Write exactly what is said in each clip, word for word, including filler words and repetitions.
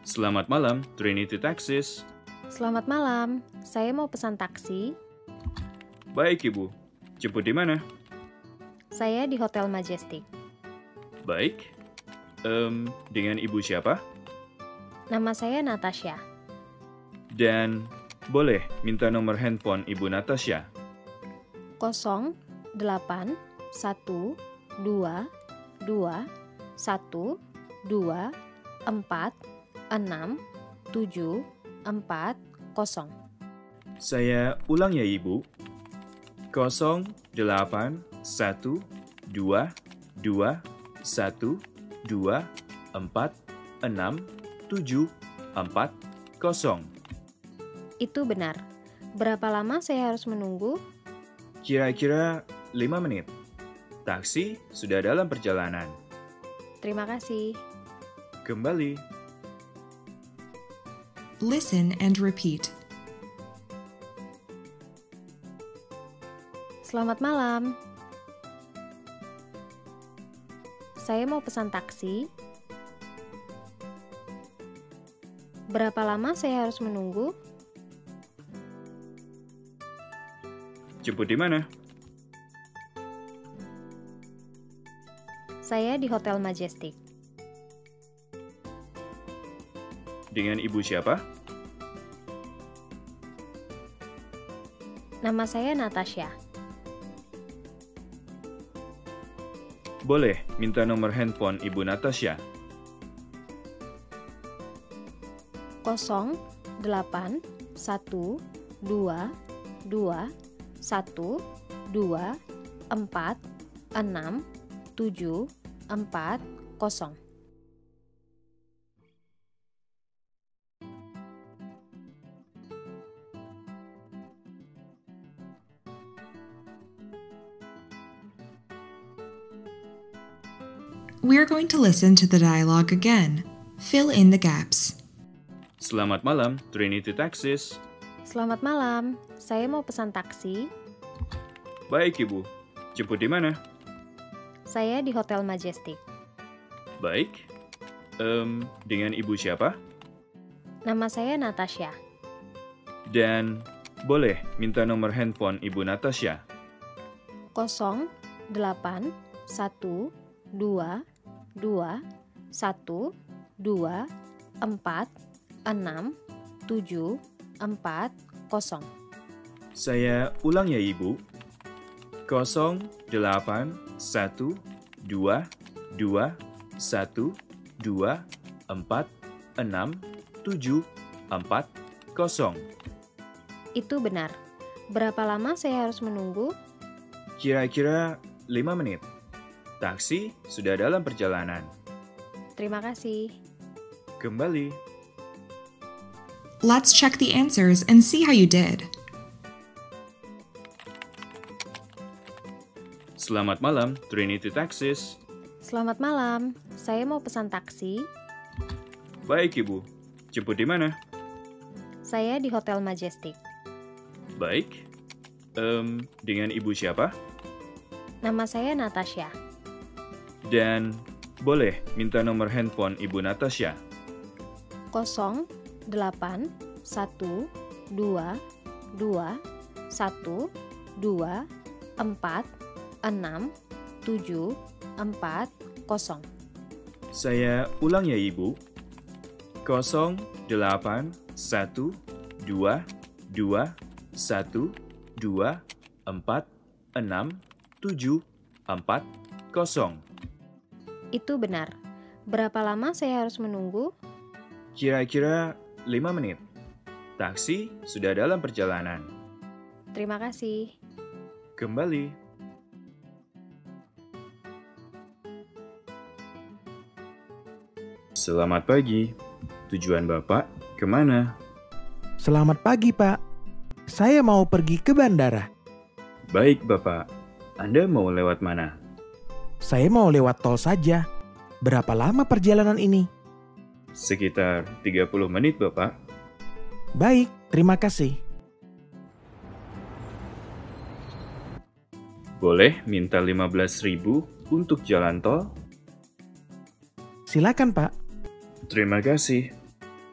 Selamat malam, Trinity Taxis. Selamat malam, saya mau pesan taksi. Baik, Ibu. Jemput di mana? Saya di Hotel Majestic. Baik. Em, dengan Ibu siapa? Nama saya Natasha. Dan boleh minta nomor handphone Ibu Natasha? nol delapan satu dua dua satu dua empat enam tujuh empat nol. Saya ulang ya, Ibu. nol delapan satu dua dua satu dua empat enam tujuh empat nol. Itu benar. Berapa lama saya harus menunggu? Kira-kira lima menit. Taksi sudah dalam perjalanan. Terima kasih. Kembali. Listen and repeat. Selamat malam. Saya mau pesan taksi. Berapa lama saya harus menunggu? Jemput di mana? Saya di Hotel Majestic. Dengan Ibu siapa? Nama saya Natasha. Boleh minta nomor handphone Ibu Natasha? nol delapan satu dua dua satu dua empat enam tujuh empat nol. We're going to listen to the dialogue again. Fill in the gaps. Selamat malam, Trinity Taxis. Selamat malam, saya mau pesan taksi. Baik, Ibu. Jemput di mana? Saya di Hotel Majestic. Baik. Em, dengan Ibu siapa? Nama saya Natasha. Dan boleh minta nomor handphone Ibu Natasha? nol delapan satu dua dua satu dua empat enam tujuh empat nol. Saya ulang ya, Ibu. nol delapan satu dua dua satu dua empat enam tujuh empat nol. Itu benar. Berapa lama saya harus menunggu? Kira-kira lima menit. Taksi sudah dalam perjalanan. Terima kasih. Kembali. Let's check the answers and see how you did. Selamat malam, Trinity Taxis. Selamat malam, saya mau pesan taksi. Baik, Ibu. Jemput di mana? Saya di Hotel Majestic. Baik. Em, dengan Ibu siapa? Nama saya Natasha. Dan boleh minta nomor handphone Ibu Natasha? nol delapan satu dua dua satu dua empat enam tujuh empat nol. Saya ulang ya, Ibu. nol delapan satu dua dua satu dua empat enam tujuh empat nol. Itu benar. Berapa lama saya harus menunggu? Kira-kira lima menit. Taksi sudah dalam perjalanan. Terima kasih. Kembali. Selamat pagi. Tujuan Bapak kemana? Selamat pagi, Pak. Saya mau pergi ke bandara. Baik, Bapak. Anda mau lewat mana? Saya mau lewat tol saja. Berapa lama perjalanan ini? Sekitar tiga puluh menit, Bapak. Baik, terima kasih. Boleh minta lima belas ribu untuk jalan tol? Silakan, Pak. Terima kasih.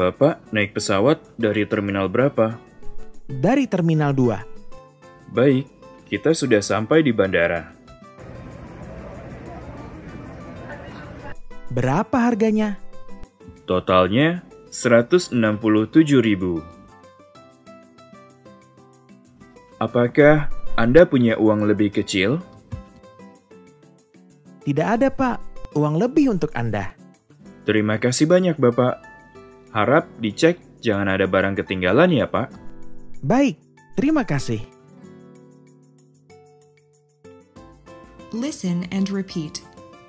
Bapak naik pesawat dari terminal berapa? Dari terminal dua. Baik, kita sudah sampai di bandara. Berapa harganya? Totalnya seratus enam puluh tujuh ribu. Apakah Anda punya uang lebih kecil? Tidak ada, Pak. Uang lebih untuk Anda. Terima kasih banyak, Bapak. Harap dicek jangan ada barang ketinggalan ya, Pak. Baik, terima kasih. Listen and repeat.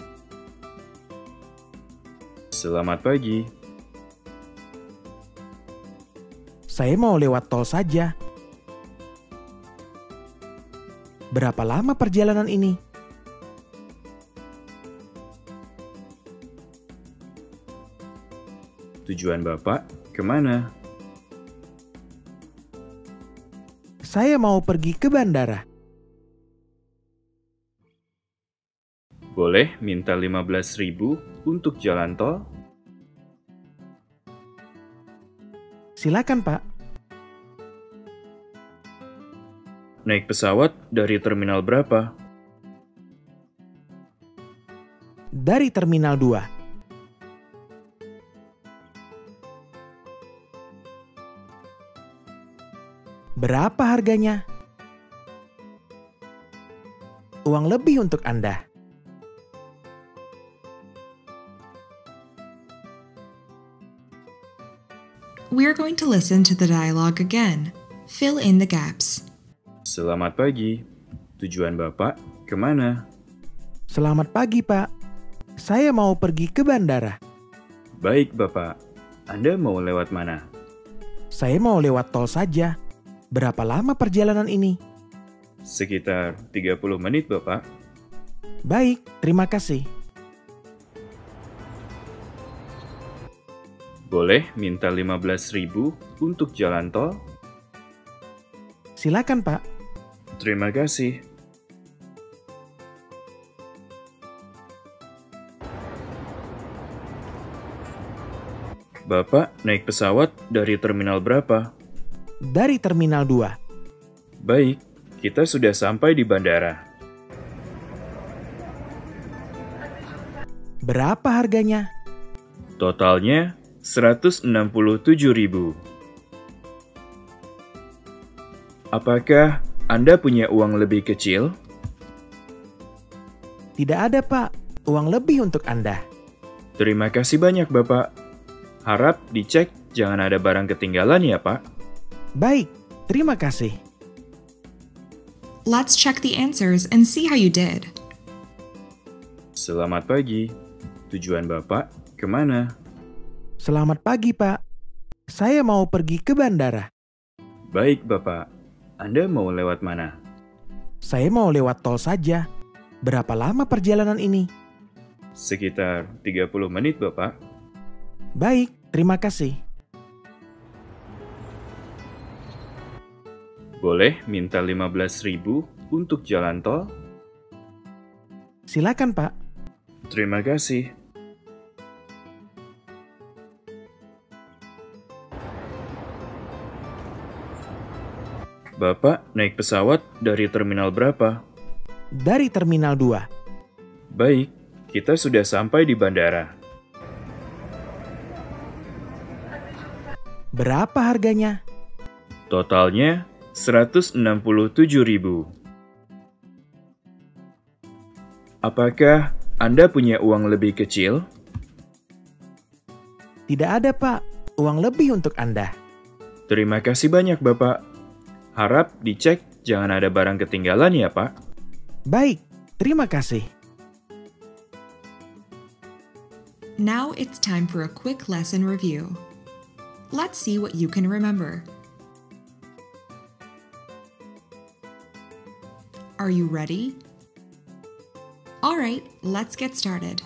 Selamat pagi. Saya mau lewat tol saja. Berapa lama perjalanan ini? Tujuan Bapak kemana? Saya mau pergi ke bandara. Boleh minta lima belas ribu untuk jalan tol? Silakan, Pak. Naik pesawat dari terminal berapa? Dari terminal dua. Berapa harganya? Uang lebih untuk Anda. We're going to listen to the dialogue again. Fill in the gaps. Selamat pagi. Tujuan Bapak kemana? Selamat pagi, Pak. Saya mau pergi ke bandara. Baik, Bapak. Anda mau lewat mana? Saya mau lewat tol saja. Berapa lama perjalanan ini? Sekitar tiga puluh menit, Bapak. Baik, terima kasih. Boleh minta lima belas ribu untuk jalan tol? Silakan, Pak. Terima kasih. Bapak naik pesawat dari terminal berapa? Dari terminal dua. Baik, kita sudah sampai di bandara. Berapa harganya? Totalnya seratus enam puluh tujuh ribu. Apakah Anda punya uang lebih kecil? Tidak ada, Pak. Uang lebih untuk Anda. Terima kasih banyak, Bapak. Harap dicek jangan ada barang ketinggalan ya, Pak. Baik, terima kasih. Let's check the answers and see how you did. Selamat pagi. Tujuan Bapak kemana? Selamat pagi, Pak. Saya mau pergi ke bandara. Baik, Bapak. Anda mau lewat mana? Saya mau lewat tol saja. Berapa lama perjalanan ini? Sekitar tiga puluh menit, Bapak. Baik, terima kasih. Boleh minta lima belas ribu untuk jalan tol? Silakan, Pak. Terima kasih. Bapak naik pesawat dari terminal berapa? Dari terminal dua. Baik, kita sudah sampai di bandara. Berapa harganya? Totalnya seratus enam puluh tujuh ribu. Apakah Anda punya uang lebih kecil? Tidak ada, Pak. Uang lebih untuk Anda. Terima kasih banyak, Bapak. Harap dicek jangan ada barang ketinggalan ya, Pak. Baik, terima kasih. Now it's time for a quick lesson review. Let's see what you can remember. Are you ready? All right, let's get started.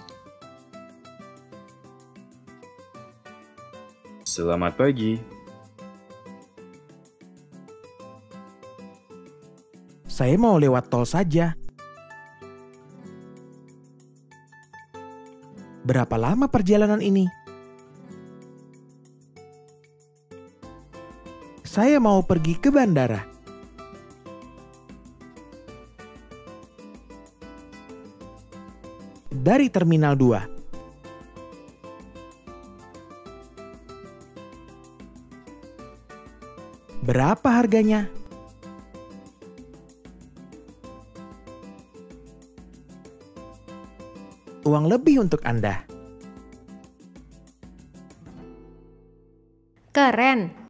Selamat pagi. Saya mau lewat tol saja. Berapa lama perjalanan ini? Saya mau pergi ke bandara. Dari Terminal dua. Berapa harganya? Uang lebih untuk Anda. Keren.